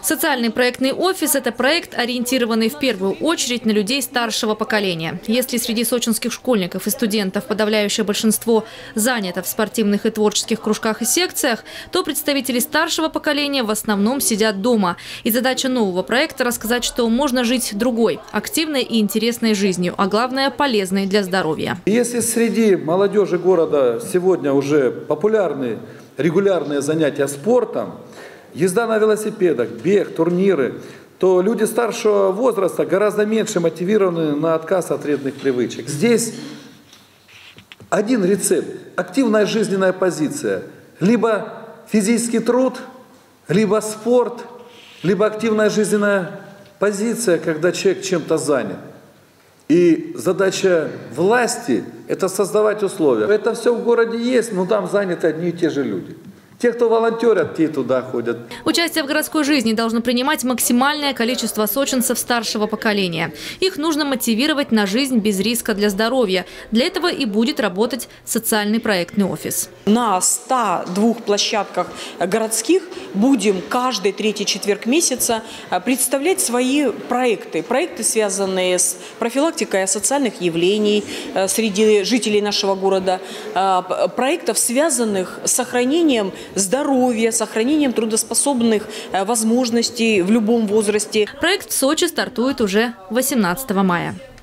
Социальный проектный офис – это проект, ориентированный в первую очередь на людей старшего поколения. Если среди сочинских школьников и студентов подавляющее большинство занято в спортивных и творческих кружках и секциях, то представители старшего поколения в основном сидят дома. И задача нового проекта – рассказать, что можно жить другой, активной и интересной жизнью, а главное – полезной для здоровья. Если среди молодежи города сегодня уже популярны регулярные занятия спортом, езда на велосипедах, бег, турниры, то люди старшего возраста гораздо меньше мотивированы на отказ от вредных привычек. Здесь один рецепт – активная жизненная позиция. Либо физический труд, либо спорт, либо активная жизненная позиция, когда человек чем-то занят. И задача власти – это создавать условия. Это все в городе есть, но там заняты одни и те же люди. Те, кто волонтерят, те туда ходят. Участие в городской жизни должно принимать максимальное количество сочинцев старшего поколения. Их нужно мотивировать на жизнь без риска для здоровья. Для этого и будет работать социальный проектный офис. На 102 площадках городских будем каждый третий четверг месяца представлять свои проекты. Проекты, связанные с профилактикой асоциальных явлений среди жителей нашего города. Проектов, связанных с сохранением здоровья, сохранением трудоспособных возможностей в любом возрасте. Проект в Сочи стартует уже 18 мая.